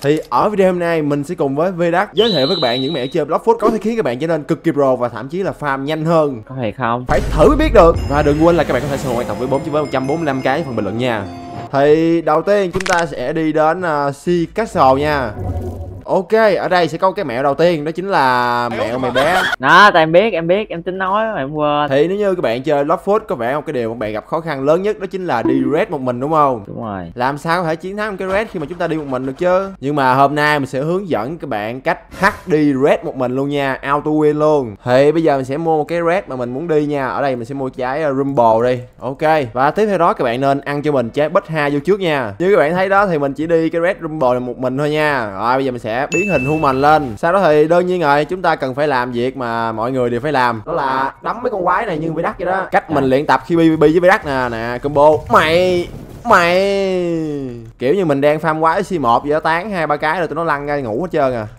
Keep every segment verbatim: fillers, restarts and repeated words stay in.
Thì ở video hôm nay mình sẽ cùng với Vdac giới thiệu với các bạn những mẹo chơi Blox Fruit có thể khiến các bạn trở nên cực kỳ pro và thậm chí là farm nhanh hơn. Có thể không? Phải thử mới biết được. Và đừng quên là các bạn có thể săn quan trọng với bốn với một trăm bốn mươi lăm cái phần bình luận nha. Thì đầu tiên chúng ta sẽ đi đến uh, Sea Castle nha. Ok, ở đây sẽ có cái mẹo đầu tiên, đó chính là mẹo mày bé. Đó, tại em biết, em biết, em tính nói mà em quên. Thì nếu như các bạn chơi Blox Fruit có vẻ một cái điều mà các bạn gặp khó khăn lớn nhất đó chính là đi red một mình, đúng không? Đúng rồi. Làm sao có thể chiến thắng cái red khi mà chúng ta đi một mình được chứ? Nhưng mà hôm nay mình sẽ hướng dẫn các bạn cách hack đi red một mình luôn nha, auto win luôn. Thì bây giờ mình sẽ mua một cái red mà mình muốn đi nha. Ở đây mình sẽ mua trái uh, Rumble đi. Ok. Và tiếp theo đó các bạn nên ăn cho mình trái Bách Ha vô trước nha. Như các bạn thấy đó thì mình chỉ đi cái red Rumble là một mình thôi nha. Rồi bây giờ mình sẽ biến hình human lên. Sau đó thì đơn nhiên rồi, chúng ta cần phải làm việc mà mọi người đều phải làm, đó là đấm mấy con quái này như Vdac vậy đó. Cách mình luyện tập khi pê vê pê với Vdac nè, nè combo mày mày kiểu như mình đang farm quái xê một vậy đó, tán hai ba cái rồi tụi nó lăn ra ngủ hết trơn à.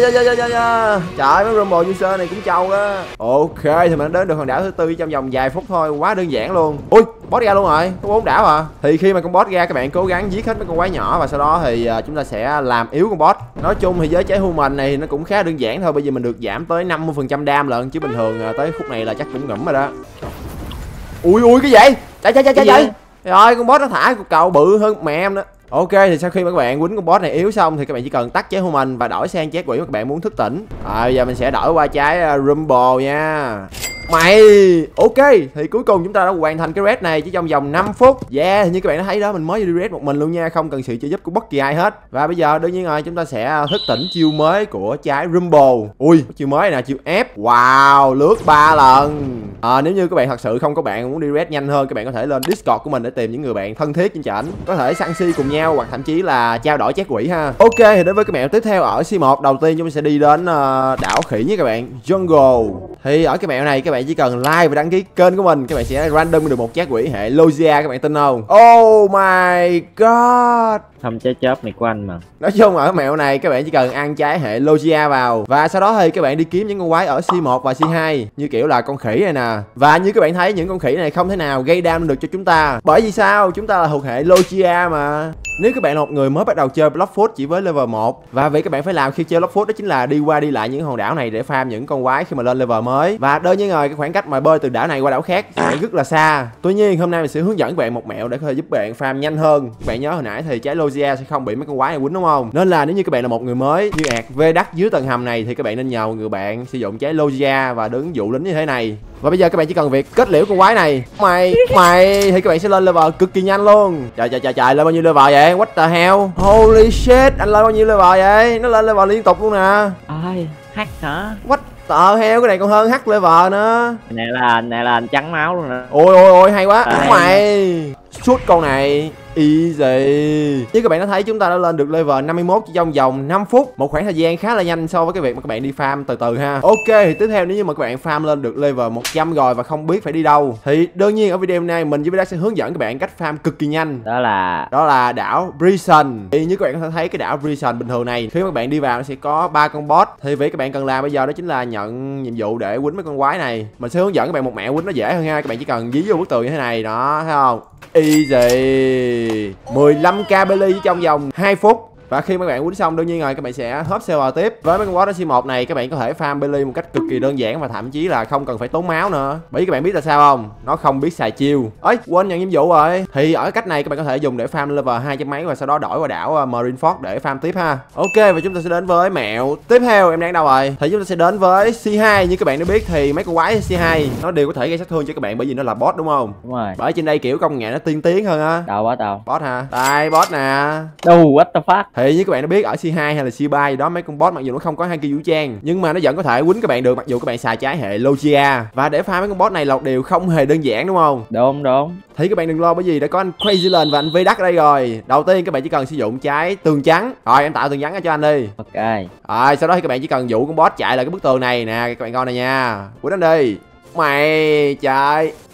Trời, mấy Rumble user này cũng trâu đó. Ok, thì mình đến được hòn đảo thứ tư trong vòng vài phút thôi, quá đơn giản luôn. Ui, boss ra luôn rồi, có bốn đảo à. Thì khi mà con boss ra các bạn cố gắng giết hết mấy con quái nhỏ và sau đó thì uh, chúng ta sẽ làm yếu con boss. Nói chung thì với trái human này nó cũng khá đơn giản thôi, bây giờ mình được giảm tới năm mươi phần trăm đam lận, chứ bình thường uh, tới khúc này là chắc cũng ngủm rồi đó. Ui ui cái gì? Chạy chạy chạy chạy chạy. Rồi con boss nó thả cục cầu bự hơn mẹ em nữa. Ok, thì sau khi mà các bạn quýnh con boss này yếu xong thì các bạn chỉ cần tắt trái human và đổi sang trái quỷ mà các bạn muốn thức tỉnh. Rồi bây giờ mình sẽ đổi qua trái uh, Rumble nha. Mày, ok, thì cuối cùng chúng ta đã hoàn thành cái red này chỉ trong vòng năm phút. Yeah, như các bạn đã thấy đó, mình mới đi red một mình luôn nha, không cần sự trợ giúp của bất kỳ ai hết. Và bây giờ đương nhiên rồi, chúng ta sẽ thức tỉnh chiêu mới của trái Rumble. Ui, chiêu mới nè, chiêu ép. Wow, lướt ba lần. À, nếu như các bạn thật sự không có bạn muốn đi red nhanh hơn, các bạn có thể lên Discord của mình để tìm những người bạn thân thiết trên trển, có thể săn si cùng nhau hoặc thậm chí là trao đổi trái quỷ ha. Ok, thì đến với cái mẹo tiếp theo ở xê một, đầu tiên chúng ta sẽ đi đến uh, đảo khỉ nha các bạn, Jungle. Thì ở cái mẹo này các bạn chỉ cần like và đăng ký kênh của mình, các bạn sẽ random được một trái quỷ hệ Logia, các bạn tin không? Oh my god. Không, trái chớp này của anh mà. Nói chung ở mẹo này các bạn chỉ cần ăn trái hệ Logia vào và sau đó thì các bạn đi kiếm những con quái ở xê một và xê hai như kiểu là con khỉ này nè. Và như các bạn thấy những con khỉ này không thể nào gây đam được cho chúng ta, bởi vì sao? Chúng ta là thuộc hệ Logia mà. Nếu các bạn là một người mới bắt đầu chơi Blox Fruit chỉ với level một, và việc các bạn phải làm khi chơi Blox Fruit đó chính là đi qua đi lại những hòn đảo này để farm những con quái khi mà lên level mới. Và đơn nhiên rồi, cái khoảng cách mà bơi từ đảo này qua đảo khác sẽ rất là xa. Tuy nhiên hôm nay mình sẽ hướng dẫn các bạn một mẹo để có thể giúp bạn farm nhanh hơn. Các bạn nhớ hồi nãy thì trái Logia sẽ không bị mấy con quái này quýnh đúng không? Nên là nếu như các bạn là một người mới như ạt Vdac dưới tầng hầm này thì các bạn nên nhờ một người bạn sử dụng trái Logia và đứng dụ lính như thế này. Và bây giờ các bạn chỉ cần việc kết liễu con quái này. Mày mày thì các bạn sẽ lên level cực kỳ nhanh luôn. Trời trời trời trời, lên bao nhiêu level vậy? What the hell? Holy shit, anh lên bao nhiêu level vậy? Nó lên level liên tục luôn nè. Ai, hack hả? What the hell, cái này còn hơn hack level nữa. Này là này là anh trắng máu luôn nè. Ôi ôi ôi, hay quá. À, mày suốt con này easy. Như các bạn đã thấy chúng ta đã lên được level năm mươi mốt chỉ trong vòng năm phút, một khoảng thời gian khá là nhanh so với cái việc mà các bạn đi farm từ từ ha. Ok, thì tiếp theo nếu như mà các bạn farm lên được level một trăm rồi và không biết phải đi đâu thì đương nhiên ở video này mình với Vdac sẽ hướng dẫn các bạn cách farm cực kỳ nhanh. Đó là đó là đảo Prison. Thì như các bạn có thể thấy cái đảo Prison bình thường này khi mà các bạn đi vào nó sẽ có ba con boss. Thì việc các bạn cần làm bây giờ đó chính là nhận nhiệm vụ để quýnh mấy con quái này. Mình sẽ hướng dẫn các bạn một mẹo quýnh nó dễ hơn ha. Các bạn chỉ cần dí vô bức tường như thế này đó, thấy không? Easy. mười lăm k belly trong vòng hai phút. Và khi mấy bạn quýnh xong đương nhiên rồi các bạn sẽ hop server tiếp. Với mấy con boss ở xê một này các bạn có thể farm belly một cách cực kỳ đơn giản và thậm chí là không cần phải tốn máu nữa. Bởi vì các bạn biết là sao không? Nó không biết xài chiêu. Ấy, quên nhận nhiệm vụ rồi. Thì ở cách này các bạn có thể dùng để farm level hai trăm mấy và sau đó đổi qua đảo Marineford để farm tiếp ha. Ok, và chúng ta sẽ đến với mẹo tiếp theo. Em đang đâu rồi? Thì chúng ta sẽ đến với xê hai. Như các bạn đã biết thì mấy con quái xê hai nó đều có thể gây sát thương cho các bạn bởi vì nó là boss đúng không? Đúng rồi. Bởi trên đây kiểu công nghệ nó tiên tiến hơn á. Đâu boss đâu? Boss hả? Đây boss nè. Đâu, what the fuck? Thì như các bạn đã biết ở xê hai hay là xê ba gì đó, mấy con boss mặc dù nó không có hai kim vũ trang nhưng mà nó vẫn có thể quýnh các bạn được mặc dù các bạn xài trái hệ Logia. Và để farm mấy con boss này lọc đều không hề đơn giản đúng không? Đúng đúng. Thì các bạn đừng lo bởi vì đã có anh Crazy Land và anh Vdac ở đây rồi. Đầu tiên các bạn chỉ cần sử dụng trái tường trắng. Rồi em tạo tường trắng cho anh đi. Ok. Rồi sau đó thì các bạn chỉ cần dụ con boss chạy lại cái bức tường này nè, các bạn coi này nha. Quýnh anh đi. Mày chạy.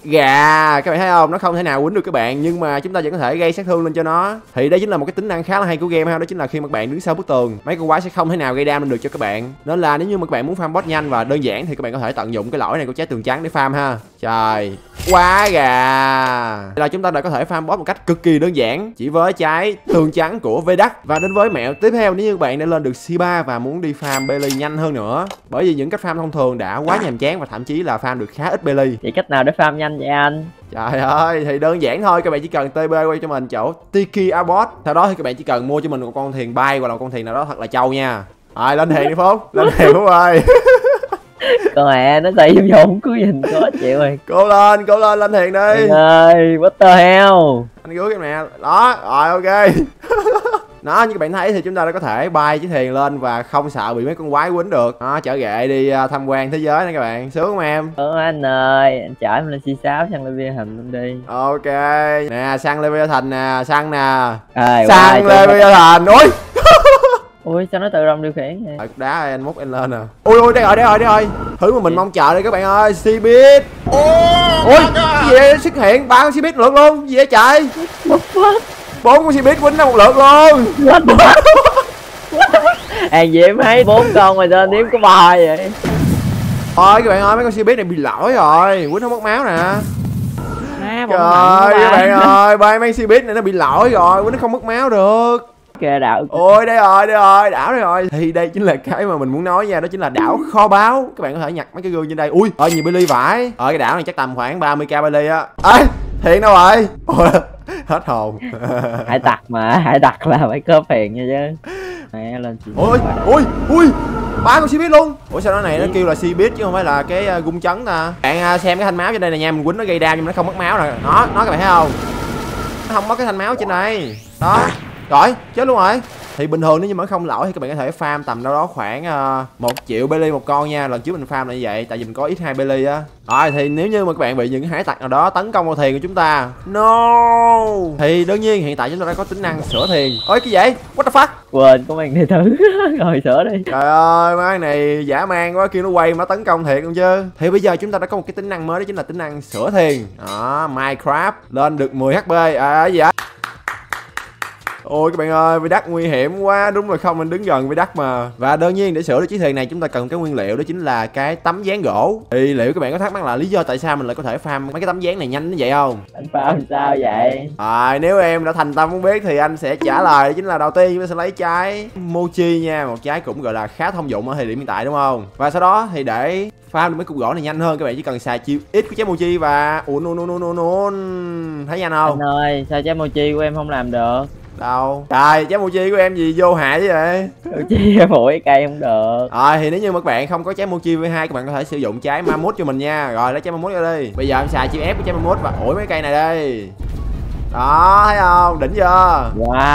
gà. Các bạn thấy không, nó không thể nào quýnh được các bạn, nhưng mà chúng ta vẫn có thể gây sát thương lên cho nó. Thì đây chính là một cái tính năng khá là hay của game ha, đó chính là khi mà các bạn đứng sau bức tường, mấy con quái sẽ không thể nào gây đam được cho các bạn. Nên là nếu như mà các bạn muốn farm boss nhanh và đơn giản thì các bạn có thể tận dụng cái lỗi này của trái tường trắng để farm ha. Trời, quá gà. Đây là chúng ta đã có thể farm boss một cách cực kỳ đơn giản chỉ với trái tường trắng của Vedac. Và đến với mẹo tiếp theo, nếu như các bạn đã lên được C ba và muốn đi farm Belly nhanh hơn nữa, bởi vì những cách farm thông thường đã quá nhàm chán và thậm chí là farm được khá ít Belly. Vậy cách nào để farm nhanh vậy anh? Trời ơi, thì đơn giản thôi, các bạn chỉ cần tê bê quay cho mình chỗ Tiki Abot. Sau đó thì các bạn chỉ cần mua cho mình một con thuyền bay hoặc là một con thuyền nào đó thật là trâu nha. Rồi lên thuyền đi Phúc, lên thuyền Phúc ơi. Con mẹ nó xây vô không cứ nhìn khó chịu rồi. Cố lên, cố lên, lên thuyền đi. Anh ơi, what the hell. Anh cứu cái nè, đó, rồi ok. Đó, như các bạn thấy thì chúng ta đã có thể bay chiếc thuyền lên và không sợ bị mấy con quái quýnh được. Đó, chở ghệ đi uh, tham quan thế giới này các bạn, sướng không em? Ờ anh ơi, anh chở em lên C sáu sang level hình luôn đi. Ok, nè, sang level thành nè, sang nè. À, sang level thành, ui. Ui sao nó tự động điều khiển vậy? Đá anh múc anh lên nè. Ui ui đây rồi đây rồi đây rồi. Thứ mà mình mong chờ đây các bạn ơi, Cbeat. Ui cái gì vậy? Xuất hiện ba con Cbeat lượt luôn, gì vậy trời? Bốn con Cbeat quýnh ra một lượt luôn. Hàng gì em thấy bốn con mà sao đếm có ba vậy? Thôi các bạn ơi, mấy con Cbeat này bị lỗi rồi, quýnh không mất máu nè. À, trời ơi các bạn ơi, ba mấy Cbeat này nó bị lỗi rồi, quýnh nó không mất máu được. Kìa đảo. Ôi đây rồi, đây rồi, đảo đây rồi. Thì đây chính là cái mà mình muốn nói nha, đó chính là đảo kho báu. Các bạn có thể nhặt mấy cái gương trên đây. Ui, ơi nhiều Billy vải. Ở cái đảo này chắc tầm khoảng ba mươi k Billy á. Ê, thiện đâu rồi? Ôi, hết hồn. Hải tặc mà, hải tặc là phải có phiền nha chứ. Mẹ lên chị. Ôi, ui, ui. Ba con Cbeat luôn. Ủa sao nó này nó kêu là Cbeat chứ không phải là cái uh, gung chấn ta. Bạn uh, xem cái thanh máu trên đây nè nha, mình quýnh nó gây đam nhưng mà nó không mất máu nè. Nó, nó các bạn thấy không? Nó không mất cái thanh máu trên đây. Đó. Rồi, chết luôn rồi. Thì bình thường nếu như mà không lỗi thì các bạn có thể farm tầm đâu đó khoảng uh, một triệu Belly một con nha. Lần trước mình farm là như vậy, tại vì mình có x hai Belly á. Rồi thì nếu như mà các bạn bị những hải tặc nào đó tấn công vào thuyền của chúng ta, no, thì đương nhiên hiện tại chúng ta đã có tính năng sửa thuyền. Ôi cái gì? What the fuck? Quên có mang đi thử. Rồi sửa đi. Trời ơi, má này giả man quá, kêu nó quay mà tấn công thiệt luôn chứ. Thì bây giờ chúng ta đã có một cái tính năng mới, đó chính là tính năng sửa thuyền. Đó, Minecraft lên được mười H P. À gì vậy? Ôi các bạn ơi, Vedac nguy hiểm quá, đúng là không mình đứng gần Vedac mà. Và đương nhiên để sửa được chiếc thuyền này chúng ta cần cái nguyên liệu, đó chính là cái tấm dáng gỗ. Thì liệu các bạn có thắc mắc là lý do tại sao mình lại có thể farm mấy cái tấm dáng này nhanh như vậy không? Anh farm sao vậy? À, nếu em đã thành tâm muốn biết thì anh sẽ trả lời, đó chính là đầu tiên chúng ta sẽ lấy trái mochi nha, một trái cũng gọi là khá thông dụng ở thời điểm hiện tại đúng không? Và sau đó thì để farm được mấy cục gỗ này nhanh hơn, các bạn chỉ cần xài chiêu ít của trái mochi và ủa nôn nôn nôn nôn, thấy nhanh không? Anh ơi, sao trái mochi của em không làm được? Đâu trời, trái mochi của em gì vô hại chứ vậy? Mochi mỗi cây không được. Rồi thì nếu như mà các bạn không có trái mochi v hai, các bạn có thể sử dụng trái mammoth cho mình nha. Rồi lấy trái mammoth ra đi. Bây giờ em xài chiêu ép của trái mammoth và ủi mấy cây này đi. Đó, thấy không? Đỉnh chưa?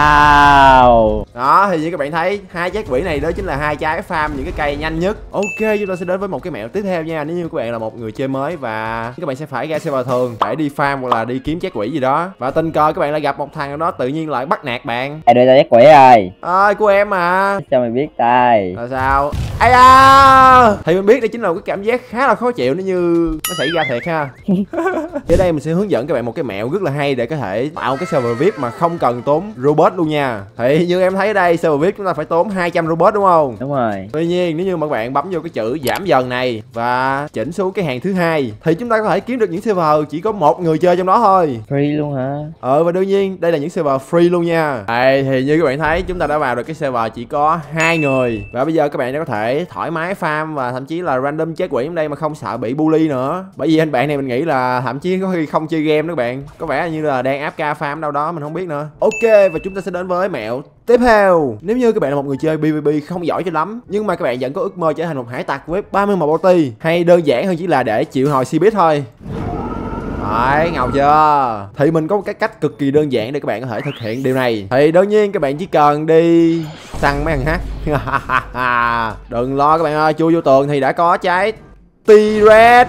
Wow. Đó, thì như các bạn thấy hai trái quỷ này đó chính là hai trái farm những cái cây nhanh nhất. Ok, chúng ta sẽ đến với một cái mẹo tiếp theo nha. Nếu như các bạn là một người chơi mới và các bạn sẽ phải ra server thường để đi farm hoặc là đi kiếm trái quỷ gì đó, và tình cờ các bạn lại gặp một thằng nào đó tự nhiên lại bắt nạt bạn. Ê, đưa tao trái quỷ ơi. Ơi, của em mà. Sao mày biết tay? Là sao? Ây da! Thì mình biết đây chính là một cái cảm giác khá là khó chịu nếu như nó xảy ra thiệt ha. Ở đây mình sẽ hướng dẫn các bạn một cái mẹo rất là hay để có thể tạo cái server vi ai pi mà không cần tốn robot luôn nha. Thì như em thấy ở đây server vi ai pi chúng ta phải tốn hai trăm robot đúng không? Đúng rồi. Tuy nhiên nếu như mà các bạn bấm vô cái chữ giảm dần này và chỉnh xuống cái hàng thứ hai thì chúng ta có thể kiếm được những server chỉ có một người chơi trong đó thôi. Free luôn hả? Ờ và đương nhiên đây là những server free luôn nha. Đây thì như các bạn thấy chúng ta đã vào được cái server chỉ có hai người, và bây giờ các bạn đã có thể thoải mái farm và thậm chí là random chết quỷ ở đây mà không sợ bị bully nữa. Bởi vì anh bạn này mình nghĩ là thậm chí có khi không chơi game đó các bạn, có vẻ như là đang áp ca farm đâu đó mình không biết nữa. Ok, và chúng ta sẽ đến với mẹo tiếp theo. Nếu như các bạn là một người chơi pê vê pê không giỏi cho lắm nhưng mà các bạn vẫn có ước mơ trở thành một hải tặc với ba mươi màu bounty, hay đơn giản hơn chỉ là để chịu hồi Cbeat thôi. Đấy, ngầu chưa? Thì mình có một cái cách cực kỳ đơn giản để các bạn có thể thực hiện điều này. Thì đương nhiên các bạn chỉ cần đi săn mấy thằng hack. Đừng lo các bạn ơi, chui vô tường thì đã có trái T-Red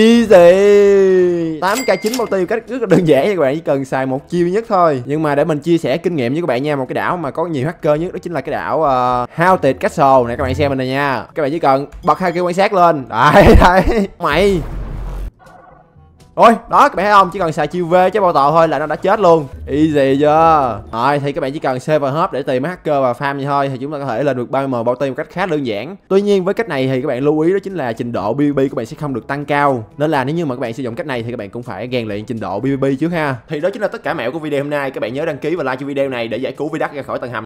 easy. tám k chín bounty cách rất là đơn giản nha các bạn, chỉ cần xài một chiêu nhất thôi. Nhưng mà để mình chia sẻ kinh nghiệm với các bạn nha, một cái đảo mà có nhiều hacker nhất đó chính là cái đảo uh, Haunted Castle này, các bạn xem mình này nha. Các bạn chỉ cần bật hai cái quan sát lên. Đấy đấy. Mày Ôi đó các bạn thấy không, chỉ cần xài chiêu V chứ bao tò thôi là nó đã chết luôn, easy chưa. Rồi thì các bạn chỉ cần save vào hub để tìm hacker và farm như thôi thì chúng ta có thể lên được ba mươi bounty một cách khá đơn giản. Tuy nhiên với cách này thì các bạn lưu ý đó chính là trình độ pê vê pê của bạn sẽ không được tăng cao, nên là nếu như mà các bạn sử dụng cách này thì các bạn cũng phải rèn luyện trình độ pê vê pê trước ha. Thì đó chính là tất cả mẹo của video hôm nay. Các bạn nhớ đăng ký và like cho video này để giải cứu Vidac ra khỏi tầng hầm.